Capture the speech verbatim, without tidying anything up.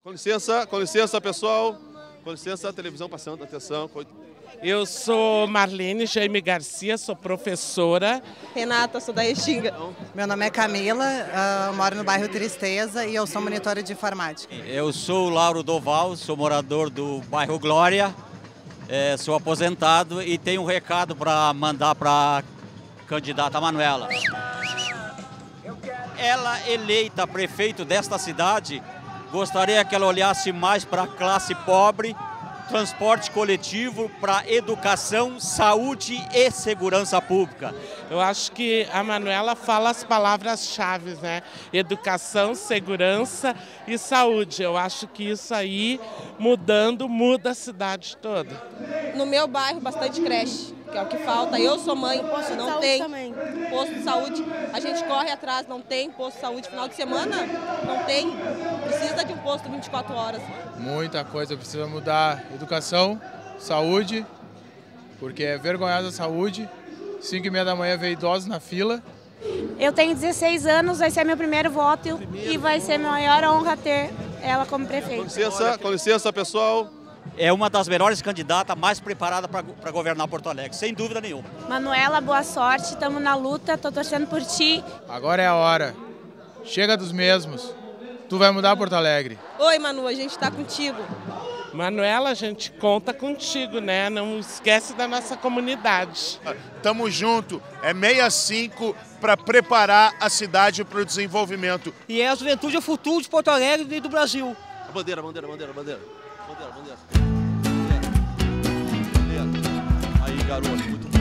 Com licença, com licença, pessoal. Com licença, a televisão passando, atenção. Eu sou Marlene Jaime Garcia, sou professora. Renata, sou da Extinga. Meu nome é Camila, uh, moro no bairro Tristeza e eu sou monitora de informática. Eu sou o Lauro Doval, sou morador do bairro Glória, é, sou aposentado e tenho um recado para mandar para a candidata Manuela. Ela, eleita prefeito desta cidade, gostaria que ela olhasse mais para a classe pobre, transporte coletivo, para educação, saúde e segurança pública. Eu acho que a Manuela fala as palavras-chave, né? Educação, segurança e saúde. Eu acho que isso aí, mudando, muda a cidade toda. No meu bairro, bastante creche, que é o que falta. Eu sou mãe, posto não de tem também. posto de saúde. A gente corre atrás, não tem posto de saúde. Final de semana, não tem. Precisa de um posto vinte e quatro horas. Muita coisa precisa mudar. Educação, saúde, porque é vergonhosa a saúde. cinco e meia da manhã veio idosos na fila. Eu tenho dezesseis anos, vai ser meu primeiro voto e vai ser minha maior honra ter ela como Com prefeita. licença, com licença, pessoal. É uma das melhores candidatas, mais preparada para governar Porto Alegre, sem dúvida nenhuma. Manuela, boa sorte, estamos na luta, estou torcendo por ti. Agora é a hora. Chega dos mesmos. Tu vai mudar Porto Alegre. Oi, Manu, a gente está contigo. Manuela, a gente conta contigo, né? Não esquece da nossa comunidade. Tamo junto, é sessenta e cinco para preparar a cidade para o desenvolvimento. E é a juventude é o futuro de Porto Alegre e do Brasil. A bandeira, bandeira, bandeira, bandeira. Bandeira, bandeira. Aí, garoto, muito bom.